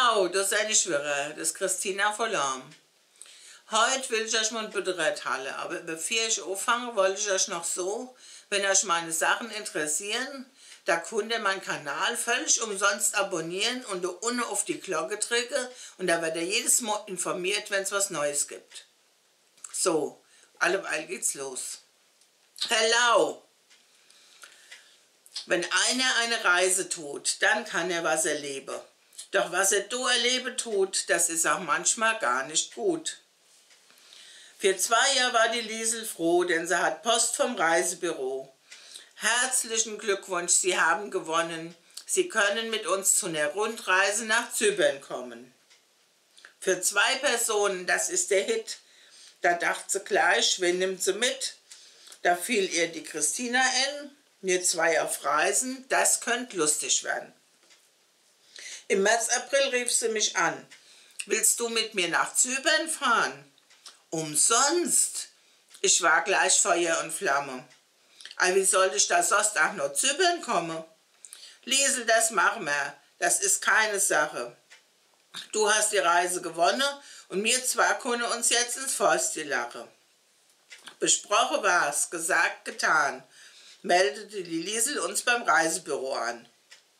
Hello, das ist eine Schwere, das ist Christina Vollam. Heute will ich euch mal bereithalten, aber bevor ich anfange, wollte ich euch noch so, wenn euch meine Sachen interessieren, da könnt ihr meinen Kanal völlig umsonst abonnieren und da unten auf die Glocke drücken und da werdet ihr jedes Mal informiert, wenn es was Neues gibt. So, alleweil geht's los. Hello! Wenn einer eine Reise tut, dann kann er was erleben. Doch was er da erleben tut, das ist auch manchmal gar nicht gut. Für 2 Jahre war die Liesel froh, denn sie hat Post vom Reisebüro. Herzlichen Glückwunsch, Sie haben gewonnen. Sie können mit uns zu einer Rundreise nach Zypern kommen. Für 2 Personen, das ist der Hit. Da dachte sie gleich, wen nimmt sie mit? Da fiel ihr die Christina ein, wir 2 auf Reisen, das könnte lustig werden. Im März, April rief sie mich an. Willst du mit mir nach Zypern fahren? Umsonst. Ich war gleich Feuer und Flamme. Aber wie sollte ich da sonst auch noch Zypern kommen? Liesel, das machen wir. Das ist keine Sache. Du hast die Reise gewonnen und wir 2 können uns jetzt ins Fäustchen lachen. Besprochen war's, gesagt, getan, meldete die Liesel uns beim Reisebüro an.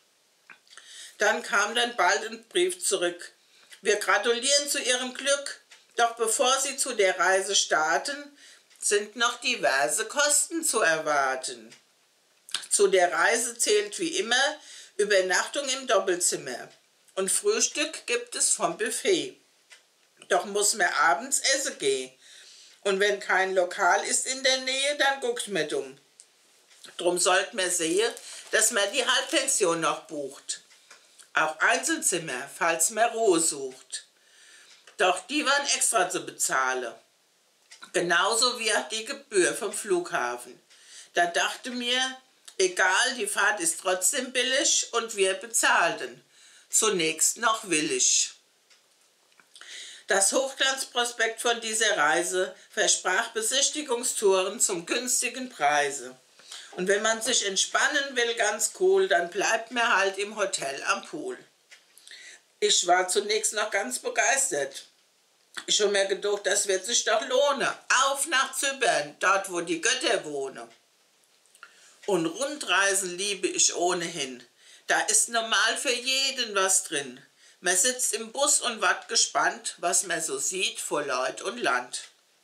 Dann kam dann bald ein Brief zurück. Wir gratulieren zu Ihrem Glück, doch bevor Sie zu der Reise starten, sind noch diverse Kosten zu erwarten. Zu der Reise zählt wie immer Übernachtung im Doppelzimmer und Frühstück gibt es vom Buffet. Doch muss man abends essen gehen und wenn kein Lokal ist in der Nähe, dann guckt man dumm. Drum sollte man sehen, dass man die Halbpension noch bucht. Auch Einzelzimmer, falls man Ruhe sucht. Doch die waren extra zu bezahlen. Genauso wie auch die Gebühr vom Flughafen. Da dachte mir, egal, die Fahrt ist trotzdem billig und wir bezahlten. Zunächst noch willig. Das Hochglanzprospekt von dieser Reise versprach Besichtigungstouren zum günstigen Preise. Und wenn man sich entspannen will, ganz cool, dann bleibt man halt im Hotel am Pool. Ich war zunächst noch ganz begeistert. Ich habe mir gedacht, das wird sich doch lohnen. Auf nach Zypern, dort wo die Götter wohnen. Und Rundreisen liebe ich ohnehin. Da ist normal für jeden was drin. Man sitzt im Bus und wart gespannt, was man so sieht vor Leut und Land.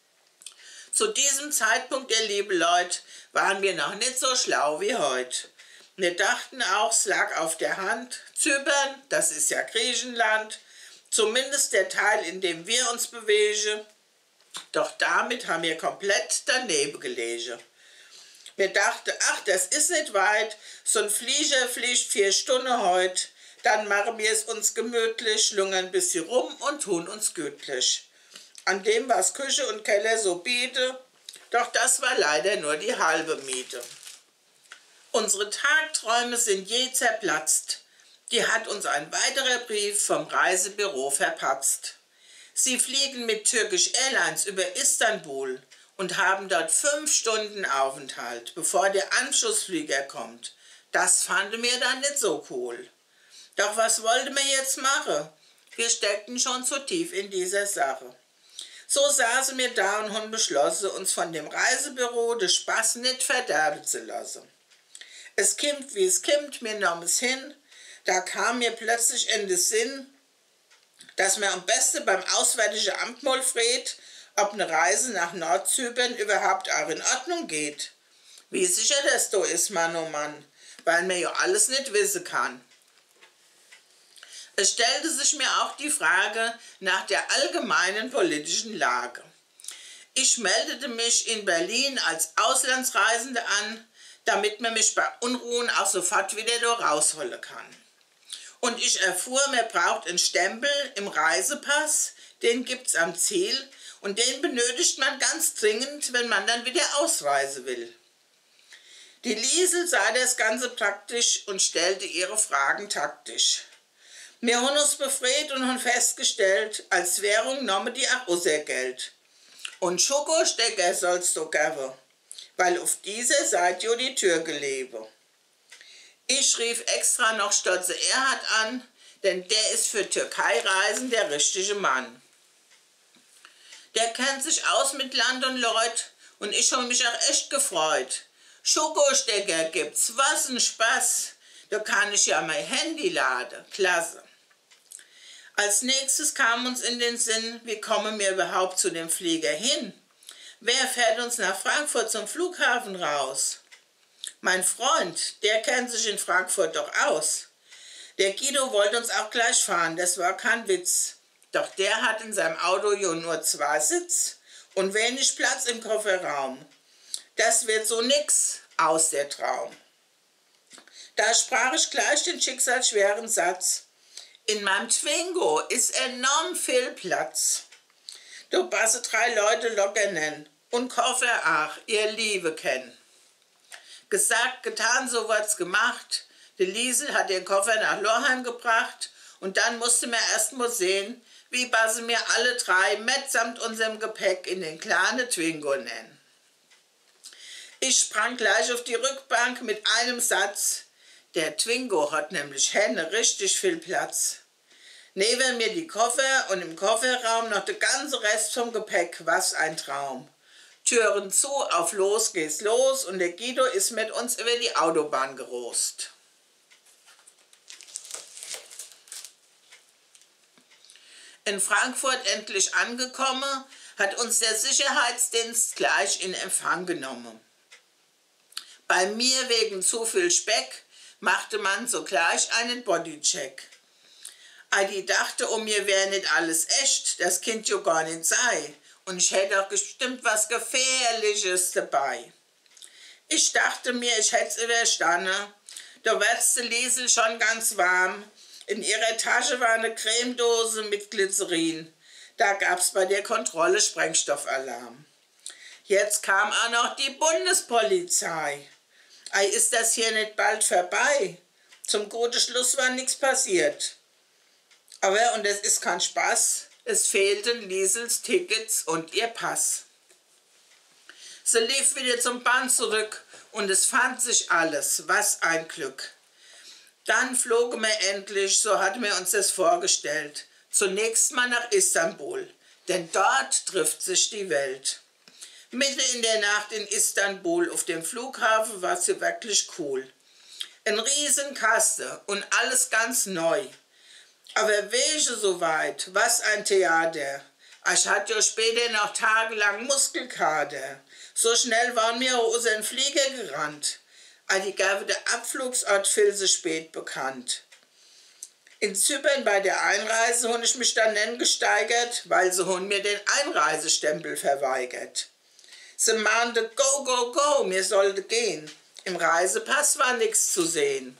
Zu diesem Zeitpunkt, ihr liebe Leute, waren wir noch nicht so schlau wie heute. Wir dachten auch, es lag auf der Hand, Zypern, das ist ja Griechenland, zumindest der Teil, in dem wir uns bewegen. Doch damit haben wir komplett daneben gelegen. Wir dachten, ach, das ist nicht weit, so ein Flieger fliegt 4 Stunden heute, dann machen wir es uns gemütlich, schlungern ein bisschen rum und tun uns gütlich. An dem, was Küche und Keller so bieten, doch das war leider nur die halbe Miete. Unsere Tagträume sind je zerplatzt. Die hat uns ein weiterer Brief vom Reisebüro verpatzt. Sie fliegen mit Turkish Airlines über Istanbul und haben dort 5 Stunden Aufenthalt, bevor der Anschlussflieger kommt. Das fanden wir dann nicht so cool. Doch was wollten wir jetzt machen? Wir steckten schon zu tief in dieser Sache. So saßen wir da und haben beschlossen, uns von dem Reisebüro den Spaß nicht verderben zu lassen. Es kimmt, wie es kimmt, wir nahmen es hin. Da kam mir plötzlich in den Sinn, dass man am besten beim Auswärtigen Amt mal fragt, ob eine Reise nach Nordzypern überhaupt auch in Ordnung geht. Wie sicher das da ist, Mann oh Mann, weil man ja alles nicht wissen kann. Es stellte sich mir auch die Frage nach der allgemeinen politischen Lage. Ich meldete mich in Berlin als Auslandsreisende an, damit man mich bei Unruhen auch sofort wieder da rausholen kann. Und ich erfuhr, man braucht einen Stempel im Reisepass, den gibt's am Ziel und den benötigt man ganz dringend, wenn man dann wieder ausreisen will. Die Liesel sah das Ganze praktisch und stellte ihre Fragen taktisch. Wir haben uns befreit und haben festgestellt, als Währung nahmen die auch unser Geld. Und Schokostecker sollst du geben, weil auf dieser Seite ja die Tür gelebe. Ich rief extra noch Stotze Erhard an, denn der ist für Türkei-Reisen der richtige Mann. Der kennt sich aus mit Land und Leut und ich habe mich auch echt gefreut. Schokostecker gibt's, was ein Spaß. Da kann ich ja mein Handy laden, klasse. Als nächstes kam uns in den Sinn, wie kommen wir überhaupt zu dem Flieger hin? Wer fährt uns nach Frankfurt zum Flughafen raus? Mein Freund, der kennt sich in Frankfurt doch aus. Der Guido wollte uns auch gleich fahren, das war kein Witz. Doch der hat in seinem Auto ja nur 2 Sitz und wenig Platz im Kofferraum. Das wird so nix, aus der Traum. Da sprach ich gleich den schicksalsschweren Satz: In meinem Twingo ist enorm viel Platz. Du passe 3 Leute locker nennen und Koffer ach, ihr Liebe kennen. Gesagt, getan, so wird's gemacht. Die Liesel hat den Koffer nach Lorheim gebracht und dann musste mir erst mal sehen, wie passen mir alle 3 mitsamt unserem Gepäck in den kleinen Twingo nennen. Ich sprang gleich auf die Rückbank mit einem Satz. Der Twingo hat nämlich Henne richtig viel Platz. Neben mir die Koffer und im Kofferraum noch der ganze Rest vom Gepäck, was ein Traum. Türen zu, auf los geht's los und der Guido ist mit uns über die Autobahn gerost. In Frankfurt endlich angekommen, hat uns der Sicherheitsdienst gleich in Empfang genommen. Bei mir wegen zu viel Speck machte man sogleich einen Bodycheck. Die dachte, mir wäre nicht alles echt, das Kind ja gar nicht sei. Und ich hätte auch bestimmt was Gefährliches dabei. Ich dachte mir, ich hätte es überstanden. Da wird's der Liesel schon ganz warm. In ihrer Tasche war eine Cremedose mit Glycerin. Da gab's bei der Kontrolle Sprengstoffalarm. Jetzt kam auch noch die Bundespolizei. Ist das hier nicht bald vorbei? Zum guten Schluss war nichts passiert. Aber, und es ist kein Spaß, es fehlten Liesels Tickets und ihr Pass. Sie lief wieder zum Bahn zurück und es fand sich alles, was ein Glück. Dann flogen wir endlich, so hatten wir uns das vorgestellt, zunächst mal nach Istanbul, denn dort trifft sich die Welt. Mitten in der Nacht in Istanbul auf dem Flughafen war sie wirklich cool. Ein Riesenkasten und alles ganz neu. Aber welche so weit, was ein Theater. Ich hatte ja später noch tagelang Muskelkater. So schnell waren wir aus dem Flieger gerannt. Die gaben der Abflugsort viel zu spät bekannt. In Zypern bei der Einreise habe ich mich dann gesteigert, weil sie mir den Einreisestempel verweigert. Sie mahnte, go, go, go, mir sollte gehen. Im Reisepass war nichts zu sehen.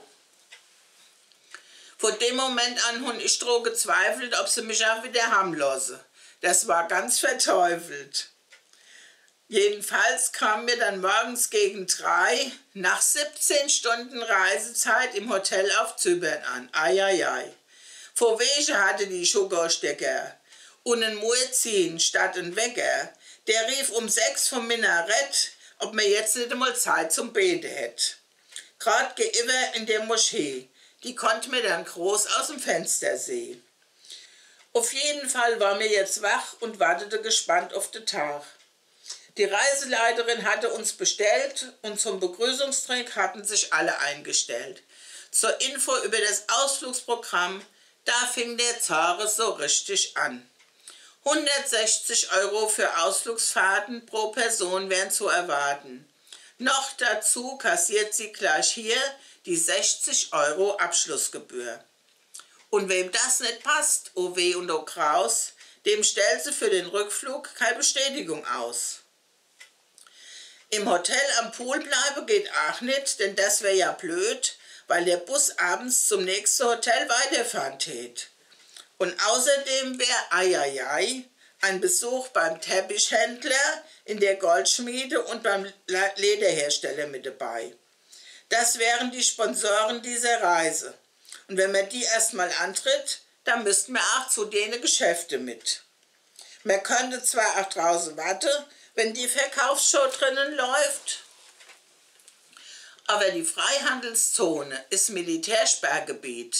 Von dem Moment an habe ich dran gezweifelt, ob sie mich auch wieder haben lassen. Das war ganz verteufelt. Jedenfalls kamen wir dann morgens gegen 3 nach 17 Stunden Reisezeit im Hotel auf Zypern an. Eieiei. Vor welche hatte die Schokostecker und ein Muezzin statt ein Wecker. Der rief um 6 vom Minarett, ob man jetzt nicht einmal Zeit zum Beten hätte. Gerade gegenüber in der Moschee. Die konnte mir dann groß aus dem Fenster sehen. Auf jeden Fall war mir jetzt wach und wartete gespannt auf den Tag. Die Reiseleiterin hatte uns bestellt und zum Begrüßungstrink hatten sich alle eingestellt. Zur Info über das Ausflugsprogramm, da fing der Zare so richtig an. 160 € für Ausflugsfahrten pro Person wären zu erwarten. Noch dazu kassiert sie gleich hier die 60 € Abschlussgebühr. Und wem das nicht passt, oh weh und oh Kraus, dem stellt sie für den Rückflug keine Bestätigung aus. Im Hotel am Pool bleiben geht auch nicht, denn das wäre ja blöd, weil der Bus abends zum nächsten Hotel weiterfahren tät. Und außerdem wäre, ein Besuch beim Teppichhändler, in der Goldschmiede und beim Lederhersteller mit dabei. Das wären die Sponsoren dieser Reise. Und wenn man die erstmal antritt, dann müssten wir auch zu denen Geschäfte mit. Man könnte zwar auch draußen warten, wenn die Verkaufsshow drinnen läuft, aber die Freihandelszone ist Militärsperrgebiet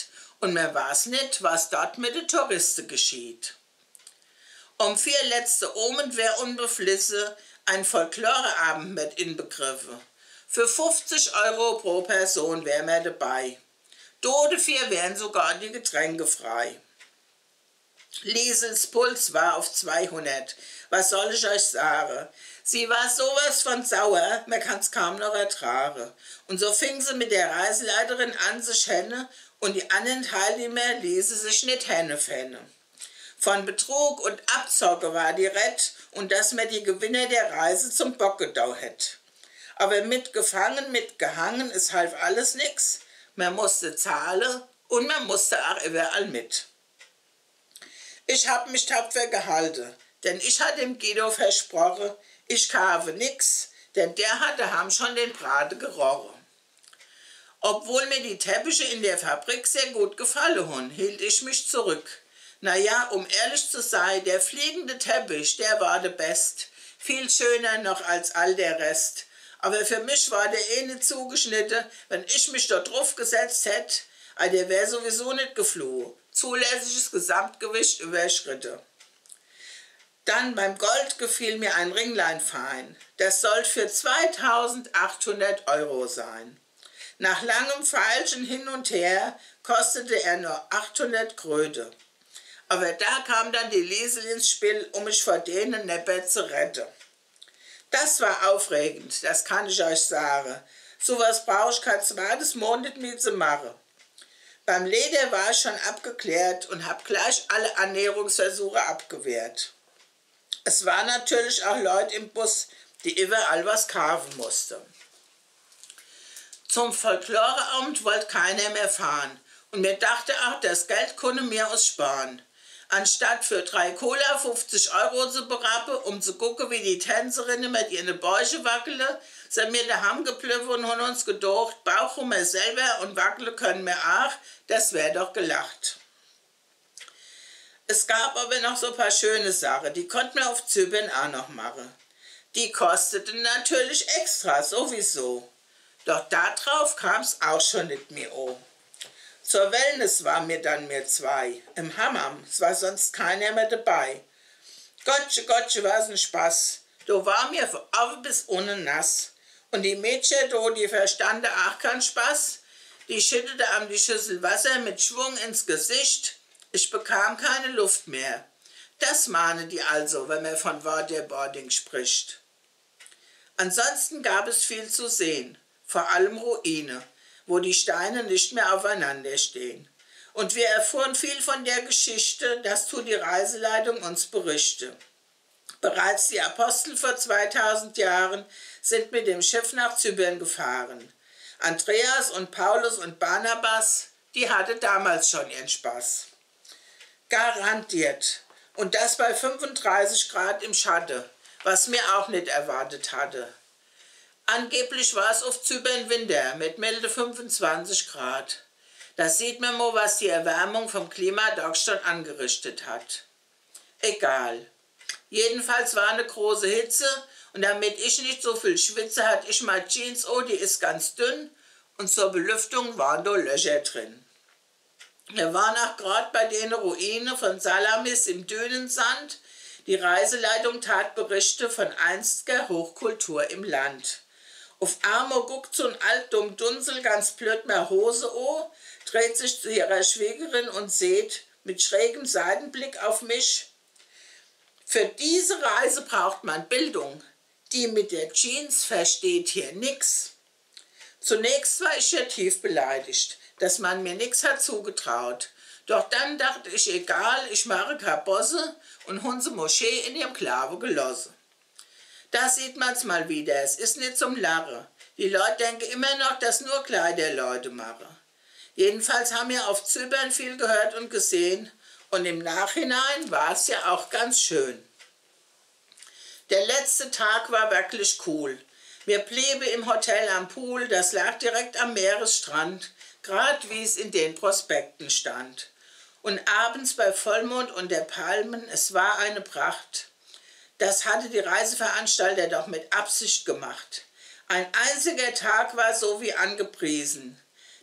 und man weiß nicht, was dort mit den Touristen geschieht. Um 4 letzte Abend wär unbeflisse ein Folkloreabend mit inbegriffen. Für 50 € pro Person wär man dabei. Dafür wären sogar die Getränke frei. Liesels Puls war auf 200. Was soll ich euch sagen? Sie war sowas von sauer, man kann's kaum noch ertragen. Und so fing sie mit der Reiseleiterin an sich henne und die anderen Teilnehmer ließen sich nicht hennefenne. Von Betrug und Abzocke war die Rede und dass man die Gewinner der Reise zum Bock gedau hätt. Aber mit gefangen, mit gehangen, es half alles nix. Man musste zahlen und man musste auch überall mit. Ich hab mich tapfer gehalten, denn ich hatte dem Guido versprochen, ich kaufe nix, denn der hatte ham schon den Braten gerochen. Obwohl mir die Teppiche in der Fabrik sehr gut gefallen haben, hielt ich mich zurück. Naja, um ehrlich zu sein, der fliegende Teppich, der war der Best. Viel schöner noch als all der Rest. Aber für mich war der eh nicht zugeschnitten, wenn ich mich dort drauf gesetzt hätte, der wäre sowieso nicht geflohen. Zulässiges Gesamtgewicht überschritten. Dann beim Gold gefiel mir ein Ringlein fein. Das sollte für 2.800 € sein. Nach langem Feilschen hin und her kostete er nur 800 Kröte. Aber da kam dann die Liesel ins Spiel, um mich vor denen Nepper zu retten. Das war aufregend, das kann ich euch sagen. Sowas brauche ich kein zweites Mal nicht mehr zu machen. Beim Leder war ich schon abgeklärt und habe gleich alle Annäherungsversuche abgewehrt. Es waren natürlich auch Leute im Bus, die überall was kaufen mussten. Zum Folkloreabend wollte keiner mehr fahren und mir dachte auch, das Geld konnte mir aussparen. Anstatt für 3 Cola 50 € zu berappen, um zu gucken, wie die Tänzerinnen mit ihren Bäuche wackeln, sind wir daheim geblieben und haben uns gedacht, Bauch haben wir selber und wackeln können wir auch, das wäre doch gelacht. Es gab aber noch so ein paar schöne Sachen, die konnten wir auf Zypern auch noch machen. Die kosteten natürlich extra, sowieso. Doch darauf kam es auch schon nicht mehr an. Zur Wellness waren wir dann mir 2. Im Hammam, es war sonst keiner mehr dabei. Gottche, was ein Spaß. Da war mir von oben bis unten nass. Und die Mädchen, die verstanden auch keinen Spaß. Die schüttete am die Schüssel Wasser mit Schwung ins Gesicht. Ich bekam keine Luft mehr. Das mahnen die also, wenn man von Waterboarding spricht. Ansonsten gab es viel zu sehen, vor allem Ruine, wo die Steine nicht mehr aufeinander stehen. Und wir erfuhren viel von der Geschichte, das tut die Reiseleitung uns berichten. Bereits die Apostel vor 2000 Jahren sind mit dem Schiff nach Zypern gefahren. Andreas und Paulus und Barnabas, die hatten damals schon ihren Spaß. Garantiert. Und das bei 35 Grad im Schatten, was mir auch nicht erwartet hatte. Angeblich war es auf Zypern Winter mit milde 25 Grad. Da sieht man mal, was die Erwärmung vom Klima Deutschland angerichtet hat. Egal. Jedenfalls war eine große Hitze und damit ich nicht so viel schwitze, hatte ich mal Jeans, oh, die ist ganz dünn und zur Belüftung waren da Löcher drin. Wir waren auch gerade bei den Ruinen von Salamis im Dünensand. Die Reiseleitung tat Berichte von einstiger Hochkultur im Land. Auf einmal guckt so ein altdumm Dunsel ganz blöd mehr Hose an, dreht sich zu ihrer Schwägerin und seht mit schrägem Seitenblick auf mich: Für diese Reise braucht man Bildung. Die mit der Jeans versteht hier nix. Zunächst war ich ja tief beleidigt, dass man mir nix hat zugetraut. Doch dann dachte ich, egal, ich mache keine Bosse und Hunse Moschee in ihrem Klave gelassen. Da sieht man's mal wieder, es ist nicht zum Lachen. Die Leute denken immer noch, dass nur Kleiderleute machen. Jedenfalls haben wir auf Zypern viel gehört und gesehen und im Nachhinein war es ja auch ganz schön. Der letzte Tag war wirklich cool. Wir blieben im Hotel am Pool, das lag direkt am Meeresstrand, gerade wie es in den Prospekten stand. Und abends bei Vollmond unter Palmen, es war eine Pracht. Das hatte die Reiseveranstalter doch mit Absicht gemacht. Ein einziger Tag war so wie angepriesen.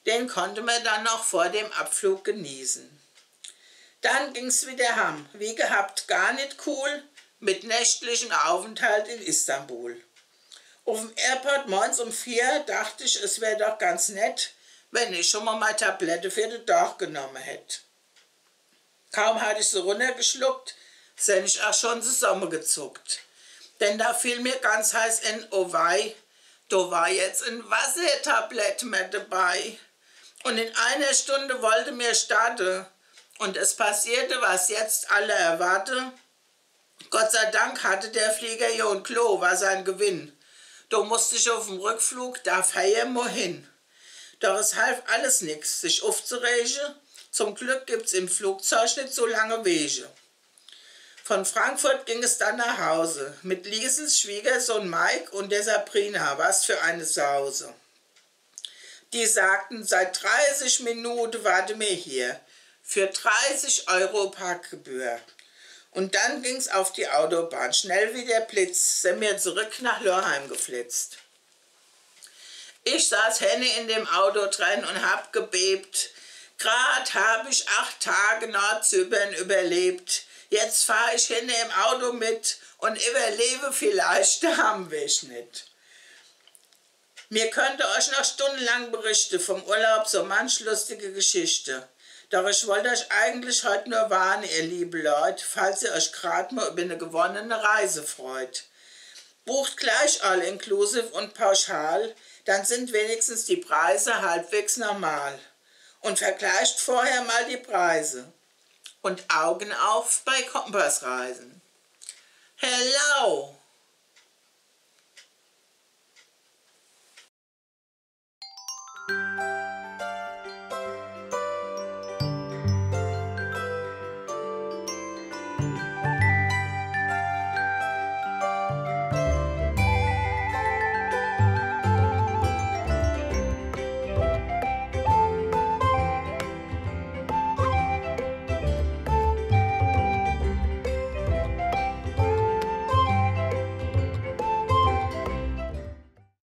Den konnte man dann noch vor dem Abflug genießen. Dann ging's wieder heim, wie gehabt, gar nicht cool, mit nächtlichem Aufenthalt in Istanbul. Auf dem Airport morgens um 4 dachte ich, es wäre doch ganz nett, wenn ich schon mal meine Tablette für den Tag genommen hätte. Kaum hatte ich sie runtergeschluckt, sind ich auch schon zusammengezuckt. Denn da fiel mir ganz heiß in, oh wei, da war jetzt ein Wassertablett mit dabei. Und in einer Stunde wollte mir starten. Und es passierte, was jetzt alle erwarten. Gott sei Dank hatte der Flieger ja ein Klo, war sein Gewinn. Da musste ich auf dem Rückflug da feiern mal hin. Doch es half alles nix, sich aufzuregen. Zum Glück gibt's im Flugzeug nicht so lange Wege. Von Frankfurt ging es dann nach Hause, mit Liesels Schwiegersohn Mike und der Sabrina, was für eine Sause. Die sagten, seit 30 Minuten warten wir hier, für 30 € Parkgebühr. Und dann ging's auf die Autobahn, schnell wie der Blitz, sind wir zurück nach Lörheim geflitzt. Ich saß Henne in dem Auto drin und hab gebebt. Grad hab ich 8 Tage Nordzypern überlebt. Jetzt fahr ich hinten im Auto mit und überlebe vielleicht der Heimweg nicht. Mir könnte euch noch stundenlang berichten vom Urlaub, so manch lustige Geschichte. Doch ich wollte euch eigentlich heute nur warnen, ihr liebe Leute, falls ihr euch gerade mal über eine gewonnene Reise freut. Bucht gleich all inclusive und pauschal, dann sind wenigstens die Preise halbwegs normal. Und vergleicht vorher mal die Preise. Und Augen auf bei Kompassreisen. Hello!